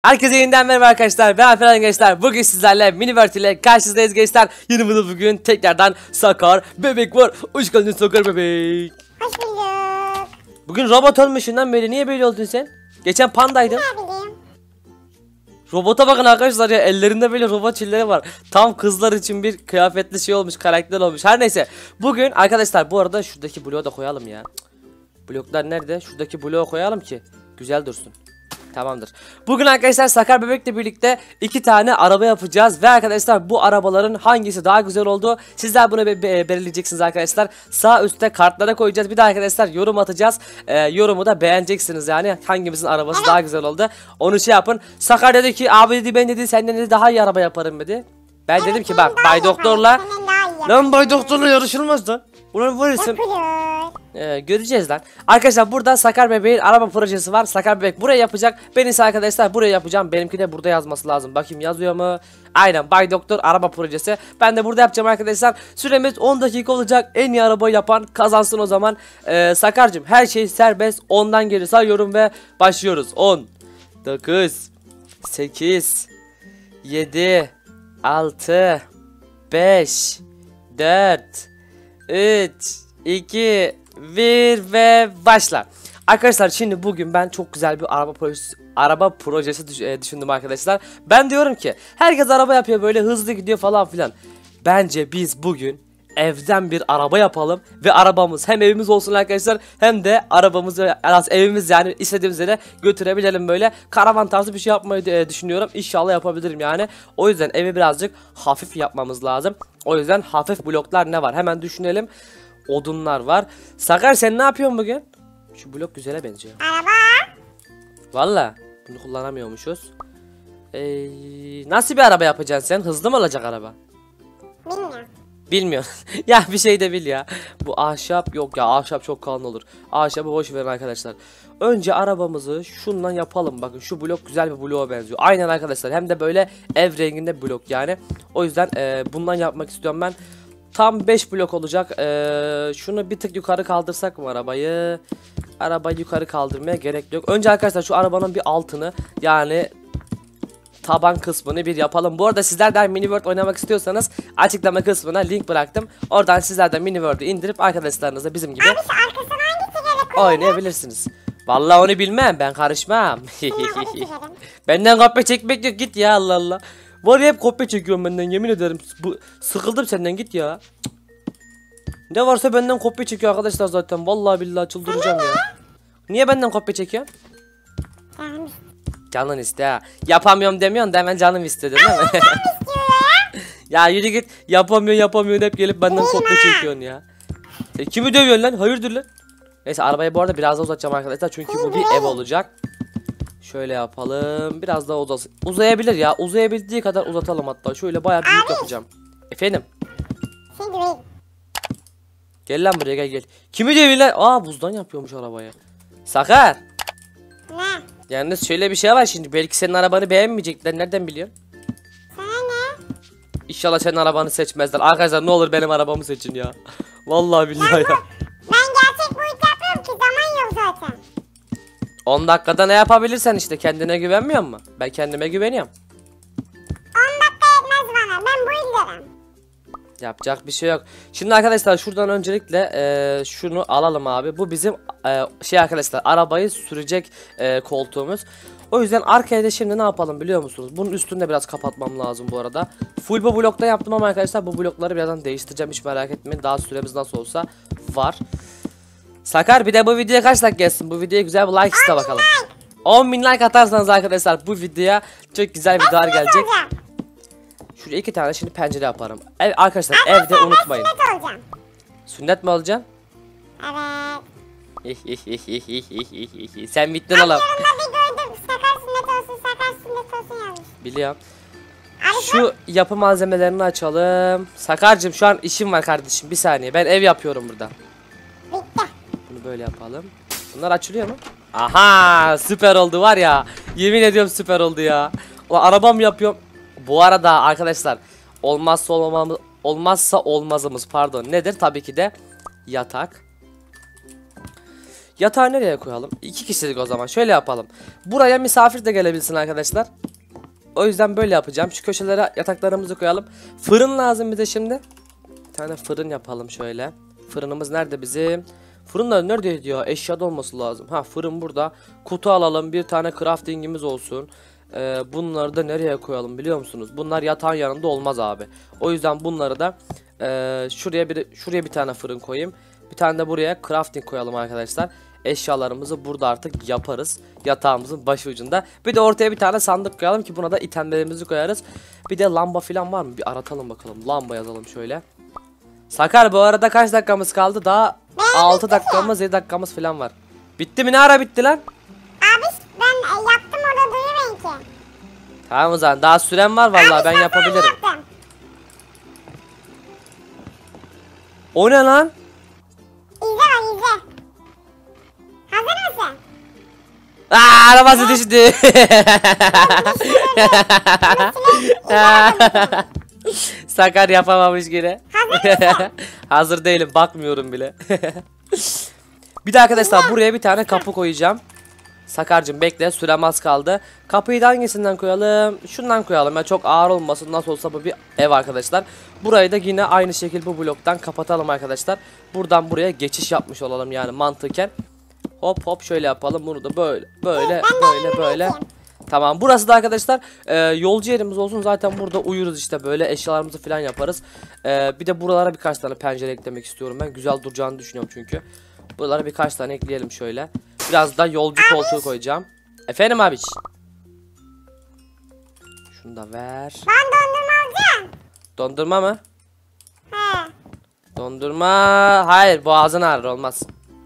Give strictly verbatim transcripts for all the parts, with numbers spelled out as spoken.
Herkese yeniden merhaba arkadaşlar. Ben Alperen gençler. Bugün sizlerle Miniworld ile karşınızdayız gençler. Yanımda bugün tekrardan Sakar bebek var. Hoş geldin Sakar bebek. Hoş bulduk. Bugün robot olmuşsundan beri niye böyle oldun sen? Geçen pandaydın. Ne bileyim. Robota bakın arkadaşlar ya, ellerinde böyle robot çilleri var. Tam kızlar için bir kıyafetli şey olmuş, karakter olmuş. Her neyse. Bugün arkadaşlar bu arada şuradaki bloğu da koyalım ya. Bloklar nerede? Şuradaki bloğu koyalım ki güzel dursun. Tamamdır. Bugün arkadaşlar Sakar bebekle birlikte iki tane araba yapacağız ve arkadaşlar bu arabaların hangisi daha güzel olduğu sizler bunu be be belirleyeceksiniz arkadaşlar. Sağ üstte kartlara koyacağız. Bir de arkadaşlar yorum atacağız. Ee, yorumu da beğeneceksiniz yani hangimizin arabası daha güzel oldu. Onu şey yapın. Sakar dedi ki abi dedi ben dedi senden dedi daha iyi araba yaparım dedi. Ben dedim ki bak Bay Doktor'la lan Bay Doktor'la yarışılmaz da. Ulan var ya sen... Ee, göreceğiz lan. Arkadaşlar burada Sakar bebeğin araba projesi var. Sakar bebek buraya yapacak. Ben ise arkadaşlar buraya yapacağım. Benimki de burada yazması lazım. Bakayım yazıyor mu? Aynen Bay Doktor araba projesi. Ben de burada yapacağım arkadaşlar. Süremiz on dakika olacak. En iyi araba yapan kazansın o zaman. Ee, Sakar'cığım her şey serbest. ondan geri sayıyorum ve başlıyoruz. on dokuz sekiz yedi altı beş dört üç iki bir ve başla. Arkadaşlar şimdi bugün ben çok güzel bir araba projesi araba projesi düşündüm arkadaşlar. Ben diyorum ki herkes araba yapıyor böyle hızlı gidiyor falan filan. Bence biz bugün evden bir araba yapalım ve arabamız hem evimiz olsun arkadaşlar hem de arabamızı evimiz yani istediğimiz yere götürebilelim, böyle karavan tarzı bir şey yapmayı düşünüyorum. İnşallah yapabilirim yani. O yüzden evi birazcık hafif yapmamız lazım. O yüzden hafif bloklar ne var hemen düşünelim. Odunlar var. Sakar sen ne yapıyorsun bugün? Şu blok güzele benziyor. Araba. Valla bunu kullanamıyormuşuz. Ee, nasıl bir araba yapacaksın sen? Hızlı mı olacak araba? Bilmiyorum. Bilmiyorum. Ya bir şey de bil ya. Bu ahşap yok ya, ahşap çok kalın olur. Ahşabı boş verin arkadaşlar. Önce arabamızı şundan yapalım. Bakın şu blok güzel bir bloğa benziyor. Aynen arkadaşlar, hem de böyle ev renginde blok yani. O yüzden e, bundan yapmak istiyorum ben. Tam beş blok olacak. Ee, şunu bir tık yukarı kaldırsak mı arabayı? Arabayı yukarı kaldırmaya gerek yok. Önce arkadaşlar şu arabanın bir altını yani taban kısmını bir yapalım. Bu arada sizler de Miniworld oynamak istiyorsanız açıklama kısmına link bıraktım. Oradan sizler de Miniworld'u indirip arkadaşlarınızla bizim gibi Abi arkasına hangisi gerek oluyor? oynayabilirsiniz. Vallahi onu bilmem, ben karışmam. Benden kopya çekmek yok, git ya, Allah Allah. Var ya hep kopya çekiyorum benden, yemin ederim. Bu, sıkıldım senden, git ya. Ne varsa benden kopya çekiyor arkadaşlar zaten. Vallahi billahi çıldıracağım ya. Niye benden kopya çekiyorsun? Canım. Canın iste ha. Yapamıyorum demiyorsun da hemen canım istedi değil mi? Canım istiyor ya. Ya yürü git. Yapamıyorsun yapamıyorsun hep gelip benden kopya çekiyorsun ya. Sen kimi dövüyorsun lan? Hayırdır lan? Neyse arabayı bu arada biraz da uzatacağım arkadaşlar. Çünkü bu bir ev olacak. Şöyle yapalım. Biraz daha uzasın. Uzayabilir ya. Uzayabildiği kadar uzatalım hatta. Şöyle bayağı büyük Abi. yapacağım. Efendim? Şimdi ben. Gel lan buraya, gel gel. Kimi dövüyor lan? Aa buzdan yapıyormuş arabayı. Sakar. Ne? Yalnız şöyle bir şey var şimdi. Belki senin arabanı beğenmeyecekler. Nereden biliyorsun? Sana ne? İnşallah senin arabanı seçmezler. Arkadaşlar ne olur benim arabamı seçin ya. Vallahi billahi ya. Ben gerçek boyut yapıyorum ki zaman yok zaten. on dakikada ne yapabilirsen işte, kendine güvenmiyor musun? Ben kendime güveniyorum. on dakika yetmez bana. Ben bu izlerim. Yapacak bir şey yok. Şimdi arkadaşlar şuradan öncelikle e, şunu alalım abi. Bu bizim e, şey arkadaşlar, arabayı sürecek e, koltuğumuz. O yüzden arkaya da şimdi ne yapalım biliyor musunuz? Bunun üstünü de biraz kapatmam lazım bu arada. Full bu blokta yaptım ama arkadaşlar bu blokları birazdan değiştireceğim, hiç merak etmeyin. Daha süremiz nasıl olsa var. Sakar bir de bu videoya kaç like gelsin? Bu videoya güzel bir like iste bakalım. on bin like atarsanız arkadaşlar bu videoya çok güzel videolar gelecek. Şuraya iki tane şimdi pencere yaparım. Ev, arkadaşlar Abi evde sen unutmayın. Ben sünnet olacağım. Sünnet mi olacaksın? Evet. Sen bittin Abi oğlum. yanımda bir gördüm. Sakar sünnet olsun, sakar sünnet olsun yazmış. Biliyorum. Abi Şu yapı malzemelerini açalım. Sakarcığım şu an işim var kardeşim. Bir saniye. Ben ev yapıyorum burada. bitti. Bunu böyle yapalım. Bunlar açılıyor mu? Aha, süper oldu var ya. Yemin ediyorum süper oldu ya. Ulan arabam yapıyorum. Bu arada arkadaşlar olmazsa olmamız olmazsa olmazımız pardon nedir? Tabii ki de yatak. Yatağı nereye koyalım? İki kişilik o zaman. Şöyle yapalım. Buraya misafir de gelebilsin arkadaşlar. O yüzden böyle yapacağım. Şu köşelere yataklarımızı koyalım. Fırın lazım bize şimdi. Bir tane fırın yapalım şöyle. Fırınımız nerede bizim? Fırınlar nerede diyor? Eşyada olması lazım. Ha, fırın burada. Kutu alalım. Bir tane craftingimiz olsun. Ee, bunları da nereye koyalım biliyor musunuz? Bunlar yatağın yanında olmaz abi. O yüzden bunları da e, şuraya bir şuraya bir tane fırın koyayım. Bir tane de buraya crafting koyalım arkadaşlar. Eşyalarımızı burada artık yaparız. Yatağımızın başı ucunda. Bir de ortaya bir tane sandık koyalım ki buna da itemlerimizi koyarız. Bir de lamba falan var mı? Bir aratalım bakalım. Lamba yazalım şöyle. Sakar, bu arada kaç dakikamız kaldı? Daha altı dakikamız yedi dakikamız falan var. Bitti mi? Ne ara bitti lan? Abi ben e, yaptım orada duyumayın ki. Tamam o zaman, daha süren var vallahi, Abi, ben şoför yapabilirim. yaptım. O ne lan? İzle bak izle. Hazır mısın? Aa, arabası düştü. Sakar yapamamış yine. Hazır değilim, bakmıyorum bile. Bir de arkadaşlar buraya bir tane kapı koyacağım. Sakarcığım bekle, sürem az kaldı. Kapıyı da hangisinden koyalım? Şundan koyalım ya, çok ağır olmasın, nasıl olsa bu bir ev arkadaşlar. Burayı da yine aynı şekilde bu bloktan kapatalım arkadaşlar. Buradan buraya geçiş yapmış olalım yani mantıken. Hop hop şöyle yapalım, bunu da böyle böyle böyle böyle. Tamam, burası da arkadaşlar e, yolcu yerimiz olsun, zaten burada uyuruz işte, böyle eşyalarımızı falan yaparız. E, bir de buralara birkaç tane pencere eklemek istiyorum ben, güzel duracağını düşünüyorum çünkü. Buralara birkaç tane ekleyelim şöyle. Biraz da yolcu koltuğu koyacağım. Efendim abiş. Şunu da ver. Ben dondurma alacağım. Dondurma mı? He. Dondurma. Hayır, boğazın ağrır, olmaz.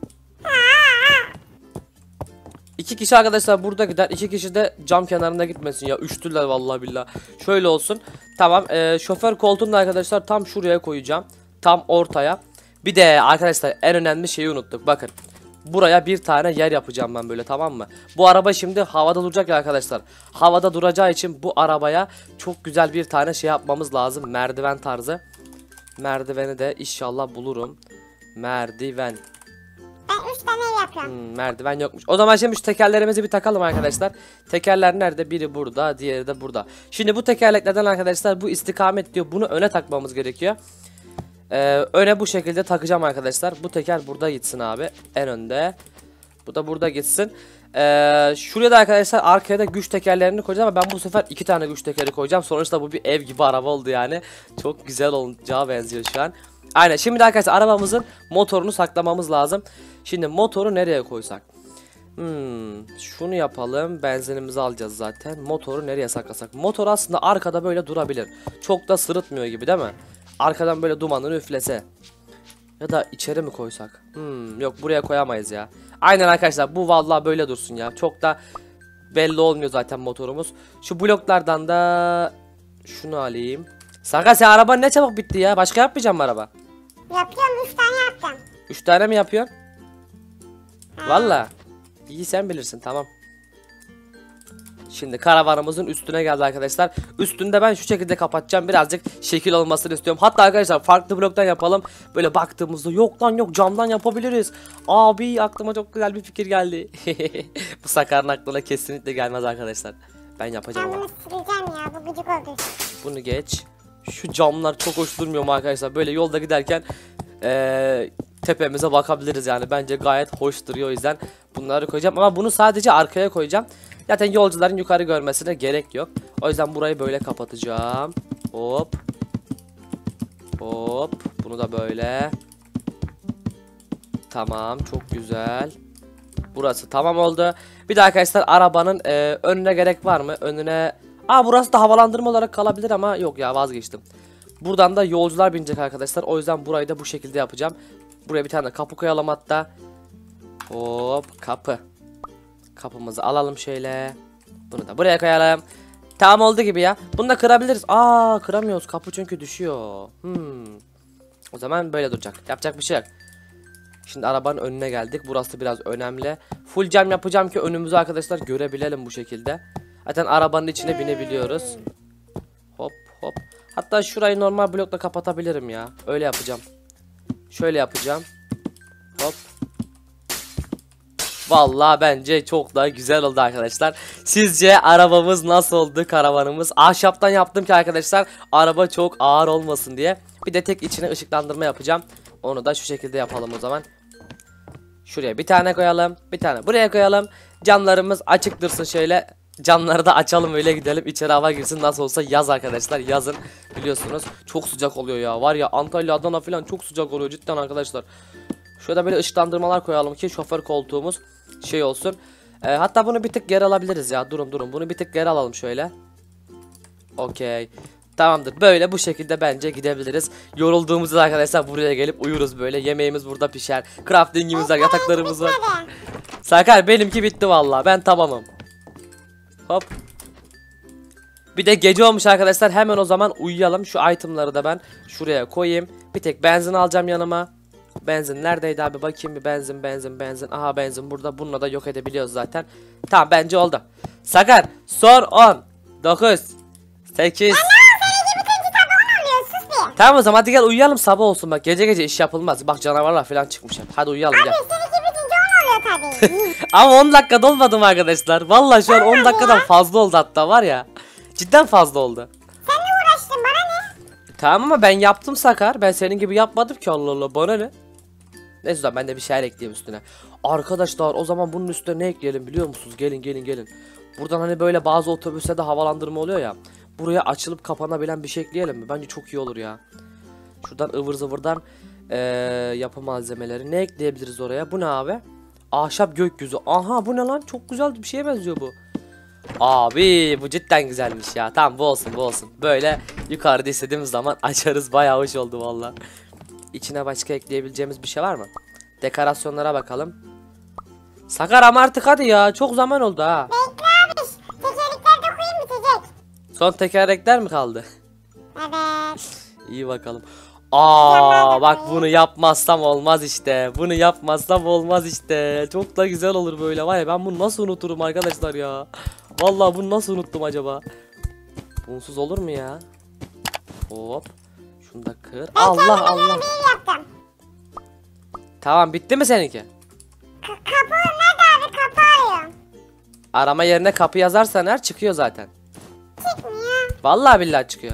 İki kişi arkadaşlar burada gider. İki kişi de cam kenarında gitmesin ya. Üştüler vallahi billahi. Şöyle olsun. Tamam. E, şoför koltuğunu da arkadaşlar tam şuraya koyacağım. Tam ortaya. Bir de arkadaşlar en önemli şeyi unuttuk. Bakın. Buraya bir tane yer yapacağım ben böyle, tamam mı? Bu araba şimdi havada duracak ya arkadaşlar. Havada duracağı için bu arabaya çok güzel bir tane şey yapmamız lazım. Merdiven tarzı. Merdiveni de inşallah bulurum. Merdiven. Ben üç tane ev yapıyorum. Hmm, merdiven yokmuş. O zaman şimdi şu tekerlerimizi bir takalım arkadaşlar. Tekerler nerede? Biri burada, diğeri de burada. Şimdi bu tekerleklerden arkadaşlar bu istikamet diyor. Bunu öne takmamız gerekiyor. Ee, öne bu şekilde takacağım arkadaşlar. Bu teker burada gitsin abi. En önde. Bu da burada gitsin. Ee, şuraya da arkadaşlar arkaya da güç tekerlerini koyacağım ama ben bu sefer iki tane güç tekeri koyacağım. Sonuçta bu bir ev gibi araba oldu yani. Çok güzel olacağı benziyor şu an. Aynen, şimdi arkadaşlar arabamızın motorunu saklamamız lazım. Şimdi motoru nereye koysak? Hmm, şunu yapalım. Benzinimizi alacağız zaten. Motoru nereye saklasak? Motor aslında arkada böyle durabilir. Çok da sırıtmıyor gibi değil mi? Arkadan böyle dumanını üflese. Ya da içeri mi koysak? Hmm, yok, buraya koyamayız ya. Aynen arkadaşlar, bu vallahi böyle dursun ya. Çok da belli olmuyor zaten motorumuz. Şu bloklardan da şunu alayım. Sakar, sen araban ne çabuk bitti ya. Başka yapmayacağım mı araba? Yapıyorum üç tane yaptım. Üç tane mi yapıyorsun? Ha. Valla. İyi, sen bilirsin, tamam. Şimdi karavanımızın üstüne geldi arkadaşlar. Üstünde ben şu şekilde kapatacağım. Birazcık şekil olmasını istiyorum. Hatta arkadaşlar farklı bloktan yapalım. Böyle baktığımızda yok lan yok, camdan yapabiliriz. Abi aklıma çok güzel bir fikir geldi. Bu Sakar'ın aklına kesinlikle gelmez arkadaşlar. Ben yapacağım Ben ama. bunu sileceğim ya, bu gıcık oldu. Bunu geç. Şu camlar çok hoş durmuyor mu arkadaşlar? Böyle yolda giderken ee, tepemize bakabiliriz yani. Bence gayet hoş duruyor, o yüzden bunları koyacağım. Ama bunu sadece arkaya koyacağım. Zaten yolcuların yukarı görmesine gerek yok. O yüzden burayı böyle kapatacağım. Hop. Hop. Bunu da böyle. Tamam, çok güzel. Burası tamam oldu. Bir de arkadaşlar arabanın e, önüne gerek var mı? Önüne... Aa, burası da havalandırma olarak kalabilir ama yok ya, vazgeçtim. Buradan da yolcular binecek arkadaşlar. O yüzden burayı da bu şekilde yapacağım. Buraya bir tane kapı koyalım hatta. Hop, kapı. Kapımızı alalım şöyle. Bunu da buraya koyalım. Tamam oldu gibi ya. Bunu da kırabiliriz. Aa, kıramıyoruz. Kapı çünkü düşüyor. Hmm. O zaman böyle duracak. Yapacak bir şey yok. Şimdi arabanın önüne geldik. Burası biraz önemli. Full cam yapacağım ki önümüzü arkadaşlar görebilelim bu şekilde. Zaten arabanın içine binebiliyoruz. Hop hop. Hatta şurayı normal blokla kapatabilirim ya. Öyle yapacağım. Şöyle yapacağım. Hop. Vallahi bence çok da güzel oldu arkadaşlar. Sizce arabamız nasıl oldu, karavanımız? Ahşaptan yaptım ki arkadaşlar araba çok ağır olmasın diye. Bir de tek içine ışıklandırma yapacağım. Onu da şu şekilde yapalım o zaman. Şuraya bir tane koyalım, bir tane buraya koyalım. Camlarımız açık dursun şöyle. Camları da açalım, öyle gidelim. İçeri hava girsin, nasıl olsa yaz arkadaşlar, yazın biliyorsunuz. Çok sıcak oluyor ya. Var ya, Antalya, Adana falan çok sıcak oluyor cidden arkadaşlar. Şurada böyle ışıklandırmalar koyalım ki şoför koltuğumuz şey olsun. Ee, hatta bunu bir tık geri alabiliriz ya. Durun durun, bunu bir tık geri alalım şöyle. Okey. Tamamdır. Böyle bu şekilde bence gidebiliriz. Yorulduğumuzda arkadaşlar buraya gelip uyuruz böyle. Yemeğimiz burada pişer. Craftingimiz var, yataklarımız var. Sakar, benimki bitti vallahi. Ben tamamım. Hop. Bir de gece olmuş arkadaşlar. Hemen o zaman uyuyalım. Şu itemları da ben şuraya koyayım. Bir tek benzin alacağım yanıma. Benzin neredeydi abi, bakayım bir. Benzin benzin benzin. Aha, benzin burada. Bununla da yok edebiliyoruz zaten. Tamam, bence oldu. Sakar, son on dokuz sekiz. Tamam o zaman hadi gel uyuyalım, sabah olsun. Bak gece gece iş yapılmaz. Bak canavarlar falan çıkmış hep. Hadi uyuyalım, gel. Abi seninki bitince on oluyor tabii. Ama on dakika dolmadım arkadaşlar. Vallahi şu an on dakikadan fazla oldu hatta, var ya. Cidden fazla oldu. Sen ne uğraştın, bana ne? Tamam ama ben yaptım Sakar. Ben senin gibi yapmadım ki, Allah Allah, bana ne? Neyse zaman ben de bir şeyler ekleyeyim üstüne. Arkadaşlar o zaman bunun üstüne ne ekleyelim biliyor musunuz? Gelin gelin gelin. Buradan hani böyle bazı otobüste de havalandırma oluyor ya. Buraya açılıp kapanabilen bir şey ekleyelim mi? Bence çok iyi olur ya. Şuradan ıvır zıvırdan ee, yapı malzemeleri ne ekleyebiliriz oraya? Bu ne abi? Ahşap gökyüzü. Aha, bu ne lan? Çok güzel bir şeye benziyor bu. Abi bu cidden güzelmiş ya. Tamam, bu olsun bu olsun. Böyle yukarıda istediğimiz zaman açarız. Bayağı hoş oldu valla. İçine başka ekleyebileceğimiz bir şey var mı? Dekorasyonlara bakalım. Sakar ama artık hadi ya. Çok zaman oldu ha. Bekle abi. Tekerlekler de koyayım, bitecek. Son tekerlekler mi kaldı? Evet. İyi bakalım. Aa bak, bunu yapmazsam olmaz işte. Bunu yapmazsam olmaz işte. Çok da güzel olur böyle, var ya, ben bunu nasıl unuturum arkadaşlar ya. Vallahi bunu nasıl unuttum acaba? Bunsuz olur mu ya? Hop. Şunu da kır. Ben Allah Allah. bir ev yaptım. Tamam, bitti mi seninki? K kapı nerede abi? Kapı arıyorum. Arama yerine kapı yazarsan her çıkıyor zaten. Çıkmıyor. Vallahi billahi çıkıyor.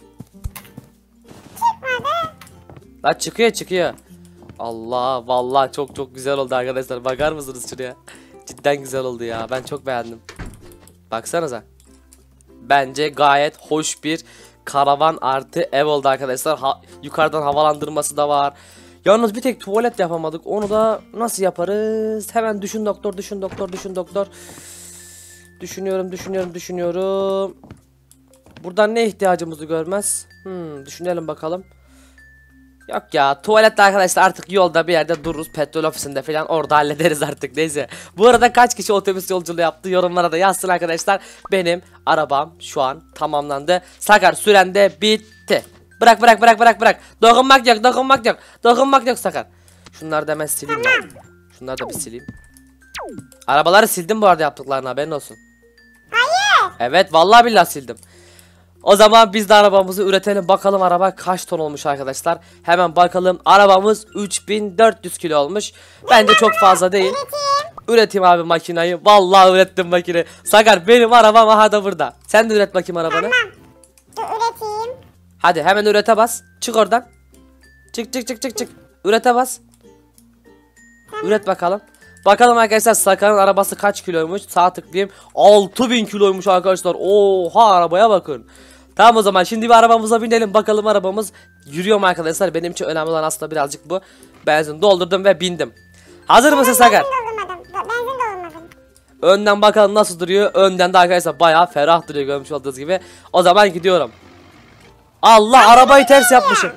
Çıkmadı. Lan çıkıyor çıkıyor. Allah, vallahi çok çok güzel oldu arkadaşlar. Bakar mısınız şuraya? Cidden güzel oldu ya. Ben çok beğendim. Baksanıza. Bence gayet hoş bir karavan artı ev oldu arkadaşlar. Ha, yukarıdan havalandırması da var. Yalnız bir tek tuvalet yapamadık. Onu da nasıl yaparız? Hemen düşün doktor, düşün doktor, düşün doktor. Düşünüyorum, düşünüyorum, düşünüyorum. Buradan ne ihtiyacımızı görmez? Hmm, düşünelim bakalım. Yok ya, tuvalette arkadaşlar artık yolda bir yerde dururuz, petrol ofisinde falan, orada hallederiz artık, neyse. Bu arada kaç kişi otobüs yolculuğu yaptı, yorumlara da yazsın arkadaşlar. Benim arabam şu an tamamlandı. Sakar, süren de bitti. Bırak bırak bırak bırak bırak. Dokunmak yok, dokunmak yok. Dokunmak yok Sakar. Şunları da hemen sileyim ben. Şunları da bir sileyim. Arabaları sildim bu arada, yaptıklarına haberin olsun. Hayır. Evet vallahi billahi sildim. O zaman biz de arabamızı üretelim, bakalım araba kaç ton olmuş arkadaşlar. Hemen bakalım, arabamız üç bin dört yüz kilo olmuş. Bence çok fazla değil. Üreteyim abi makinayı. Vallahi ürettim makine. Sakar, benim arabam aha da burada. Sen de üret bakayım arabanı. Tamam. Dur üreteyim. Hadi hemen ürete bas. Çık oradan. Çık çık çık çık çık. Ürete bas. Üret bakalım. Bakalım arkadaşlar Sakar'ın arabası kaç kiloymuş. Sağ tıklayayım. altı bin kiloymuş arkadaşlar. Oha, arabaya bakın. Tamam o zaman şimdi bir arabamıza binelim. Bakalım arabamız yürüyor mu arkadaşlar. Benim için önemli olan aslında birazcık bu. Benzin doldurdum ve bindim. Hazır mısın Sakar? Benzin doldurmadım. Do- Benzin doldurmadım. Önden bakalım nasıl duruyor. Önden de arkadaşlar bayağı ferah duruyor, görmüş olduğunuz gibi. O zaman gidiyorum. Allah, arabayı ters yapmışım.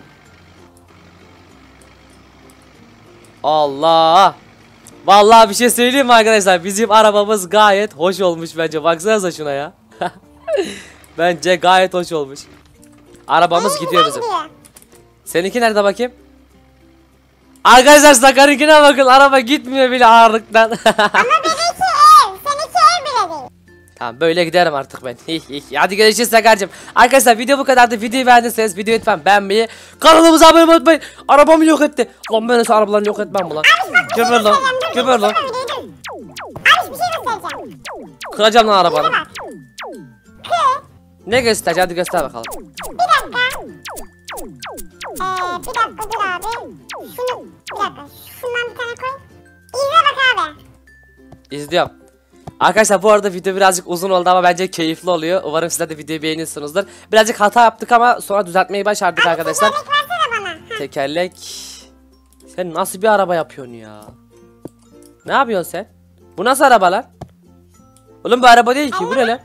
Allah. Vallahi bir şey söyleyeyim mi arkadaşlar? Bizim arabamız gayet hoş olmuş bence. Baksanıza şuna ya. Bence gayet hoş olmuş. Arabamız Benimki gidiyor de bizim. gidiyor. Seninki nerede bakayım? Arkadaşlar Sakar'ınkine bakın, araba gitmiyor bile ağırlıktan. Ama benimki ev. Seninki ev bile değil. Tamam, böyle giderim artık ben. Hadi görüşürüz Sakar'cığım. Arkadaşlar video bu kadardı. Videoyu beğendiyseniz videoyu lütfen beğenmeyi, kanalımıza abone olmayı unutmayın. Arabamı yok etti. Lan ben nasıl arabalarını yok etmem mi lan? Geber lan. Geber lan. Dur, dur, dur. Kıracağım lan arabanı. Bak. Kır. Ne göster? Hadi göster bakalım. Bir dakika. Ee, bir dakika dur abi. Şunu bir dakika. Şundan bir tane koy. İzle bak abi. İzliyorum. Arkadaşlar bu arada video birazcık uzun oldu ama bence keyifli oluyor. Umarım sizler de videoyu beğeniyorsunuzdur. Birazcık hata yaptık ama sonra düzeltmeyi başardık arkadaşlar. Tekerlek versene bana. Heh. Tekerlek. Sen nasıl bir araba yapıyorsun ya? Ne yapıyorsun sen? Bu nasıl araba lan? Oğlum bu araba değil ki, bu ne lan?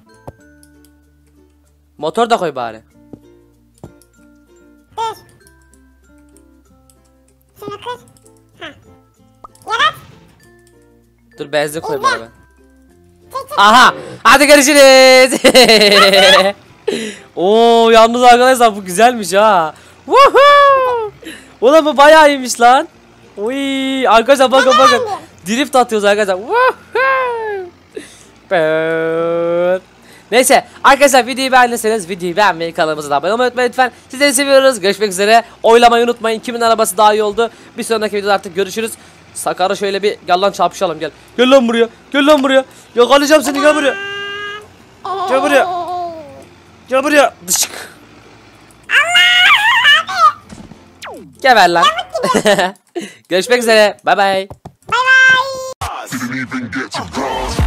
Motor da koy bari. Dur. Şunu kır. Heh. Yarat. Dur benzin koy bari. Çek çek. Aha! Hadi görüşürüz. Oo yalnız arkadaşlar bu güzelmiş ha. Woohoo! Ulan bu bayağı iyiymiş lan. Uy arkadaşlar bakın bakın. Drift atıyoruz arkadaşlar. Woohoo! Bıt. Neyse arkadaşlar videoyu beğendiyseniz videoyu beğenmeyi, kanalımıza da abone olmayı unutmayın lütfen. Sizleri seviyoruz. Görüşmek üzere. Oylamayı unutmayın. Kimin arabası daha iyi oldu. Bir sonraki videoda artık görüşürüz. Sakar'a şöyle bir gel lan çarpışalım gel. Gel lan buraya. Gel lan buraya. Yakalayacağım seni, gel buraya. Gel buraya. Gel buraya. Dışık. Geber lan. Görüşmek üzere. Bay bay. Bay bay. Didn't even get to bronze.